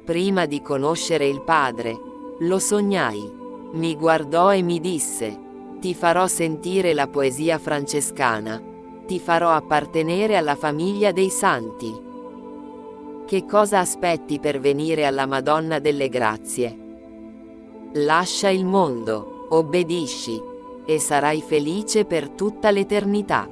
Prima di conoscere il Padre, lo sognai. Mi guardò e mi disse: ti farò sentire la poesia francescana. Ti farò appartenere alla famiglia dei santi. Che cosa aspetti per venire alla Madonna delle Grazie? Lascia il mondo, obbedisci, e sarai felice per tutta l'eternità.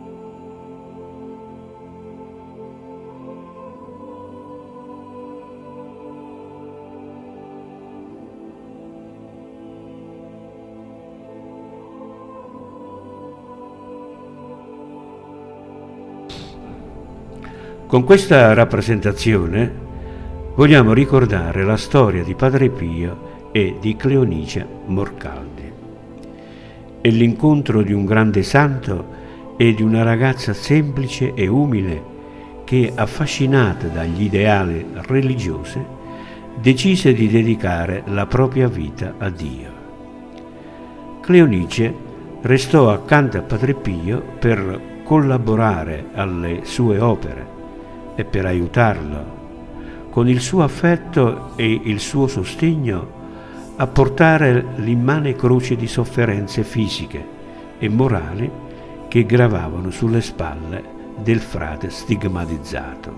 Con questa rappresentazione vogliamo ricordare la storia di Padre Pio e di Cleonice Morcaldi. È l'incontro di un grande santo e di una ragazza semplice e umile che, affascinata dagli ideali religiosi, decise di dedicare la propria vita a Dio. Cleonice restò accanto a Padre Pio per collaborare alle sue opere e per aiutarlo, con il suo affetto e il suo sostegno, a portare l'immane croce di sofferenze fisiche e morali che gravavano sulle spalle del frate stigmatizzato.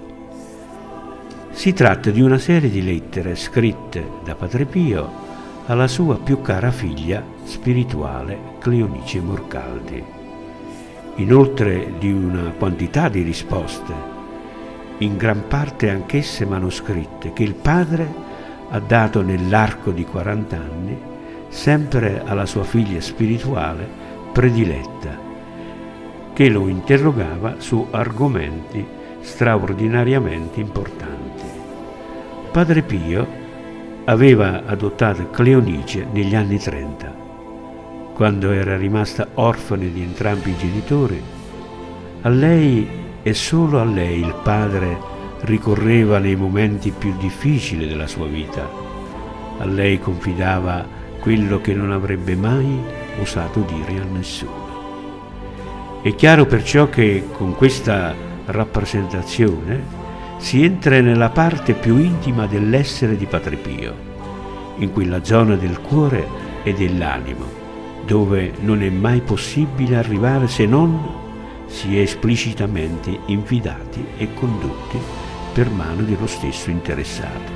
Si tratta di una serie di lettere scritte da Padre Pio alla sua più cara figlia spirituale, Cleonice Morcaldi, inoltre di una quantità di risposte, in gran parte anch'esse manoscritte, che il padre ha dato nell'arco di 40 anni, sempre alla sua figlia spirituale prediletta, che lo interrogava su argomenti straordinariamente importanti. Padre Pio aveva adottato Cleonice negli anni 30, quando era rimasta orfana di entrambi i genitori. A lei e solo a lei il padre ricorreva nei momenti più difficili della sua vita. A lei confidava quello che non avrebbe mai osato dire a nessuno. È chiaro perciò che con questa rappresentazione si entra nella parte più intima dell'essere di Padre Pio, in quella zona del cuore e dell'animo, dove non è mai possibile arrivare se non si è esplicitamente infidati e condotti per mano dello stesso interessato.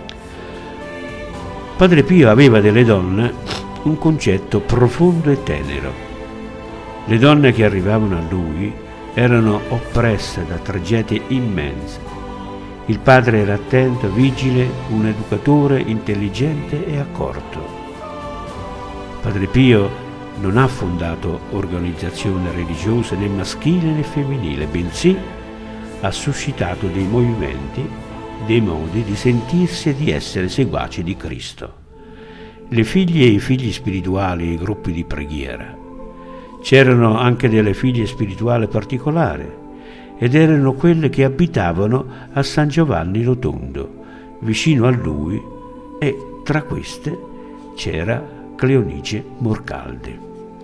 Padre Pio aveva delle donne un concetto profondo e tenero. Le donne che arrivavano a lui erano oppresse da tragedie immense. Il padre era attento, vigile, un educatore intelligente e accorto. Padre Pio non ha fondato organizzazioni religiose né maschile né femminile, bensì ha suscitato dei movimenti, dei modi di sentirsi e di essere seguaci di Cristo. Le figlie e i figli spirituali e i gruppi di preghiera. C'erano anche delle figlie spirituali particolari, ed erano quelle che abitavano a San Giovanni Rotondo, vicino a lui, e tra queste c'era Cleonice Morcaldi.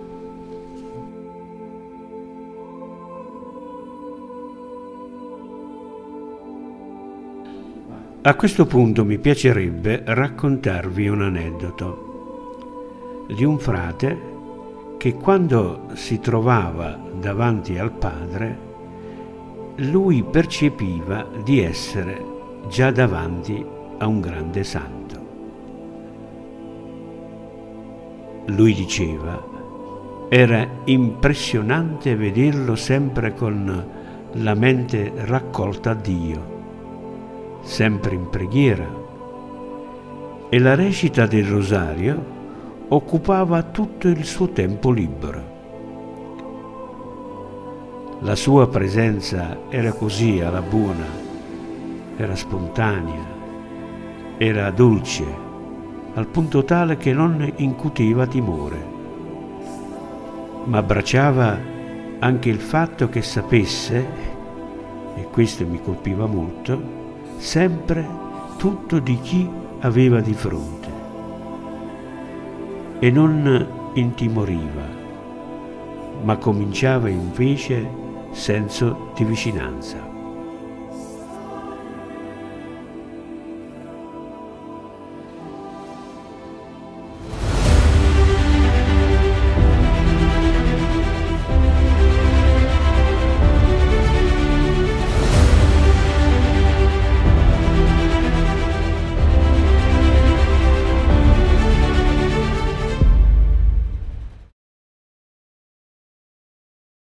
A questo punto mi piacerebbe raccontarvi un aneddoto di un frate che, quando si trovava davanti al padre, lui percepiva di essere già davanti a un grande santo. Lui diceva: era impressionante vederlo sempre con la mente raccolta a Dio, sempre in preghiera, e la recita del rosario occupava tutto il suo tempo libero. La sua presenza era così alla buona, era spontanea, era dolce, al punto tale che non incutiva timore, ma abbracciava anche il fatto che sapesse, e questo mi colpiva molto, sempre tutto di chi aveva di fronte, e non intimoriva, ma cominciava invece senso di vicinanza.